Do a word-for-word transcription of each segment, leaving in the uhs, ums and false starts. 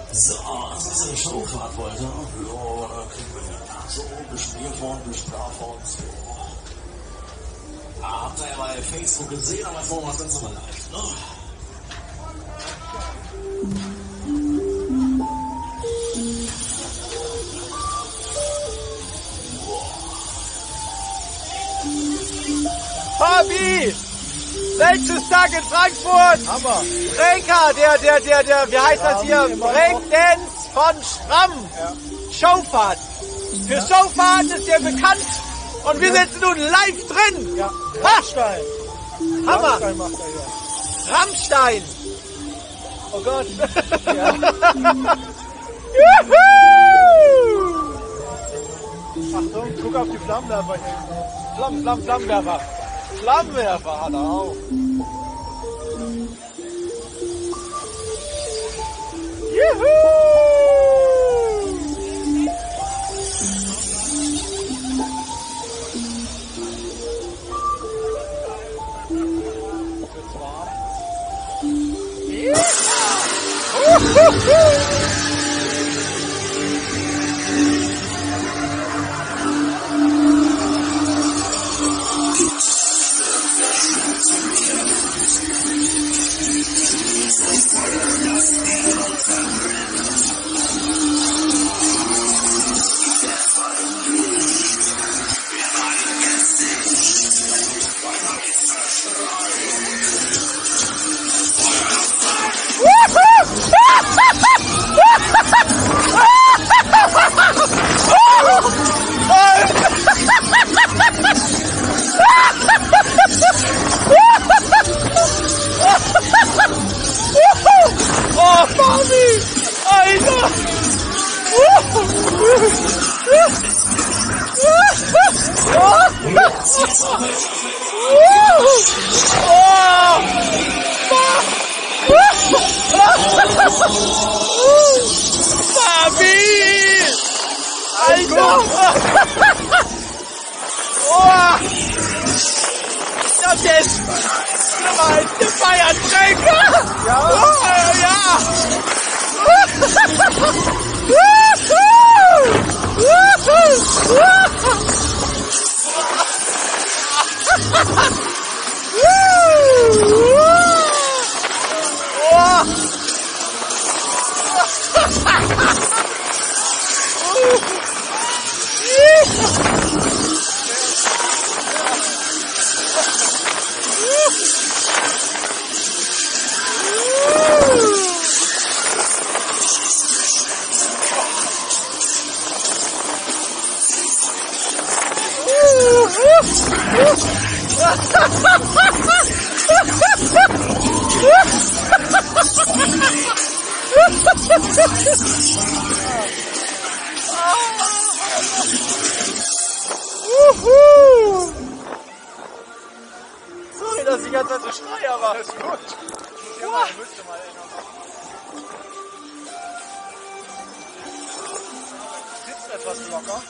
So, das ist eine Showfahrt heute. Ja, da kriegen wir ja so beschmiert worden, bestraft worden. So. Ah, habt ihr ja bei Facebook gesehen, aber so was sind sie mal live, ne? Fabi! Weltstag in Frankfurt! Hammer! Renka, der, der, der, der, wie heißt das hier? Breakdance von Schramm! Ja. Showfahrt! Für ja. Showfahrt ist der bekannt und wir sitzen nun live drin! Ja, Rammstein! Hammer! Rammstein macht er hier. Rammstein! Oh Gott! Ja. Juhu! Achtung, guck auf die Flammenwerfer hier. Flammen, Flammen, Flammenwerfer! Flammenwerfer hat er auch! Juhu! Wird's warm? Ja! Uhuhu! Oh, Fabi! Alter! Fabi! Alter! Oh! Das ist schlimmer als der Bayern-Schenker! Ja! Oh, ja! Sorry, dass ich die ganze Zeit so schreie, aber Alles gut. Ich muss ja mal, müsste mal sitzt etwas locker.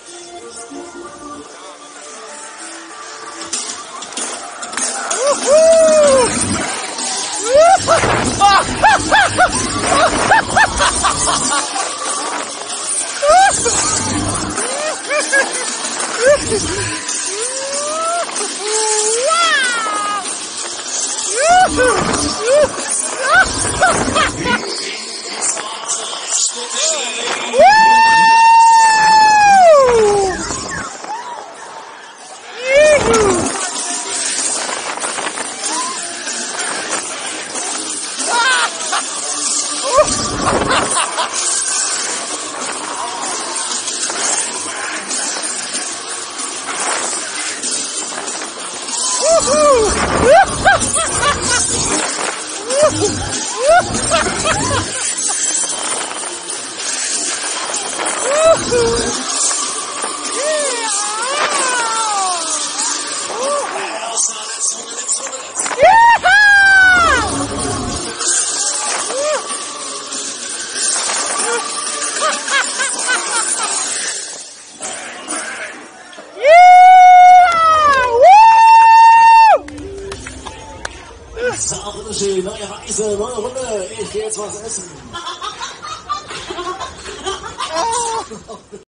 So, bitteschön, neue Reise, neue Runde. Ich gehe jetzt was essen.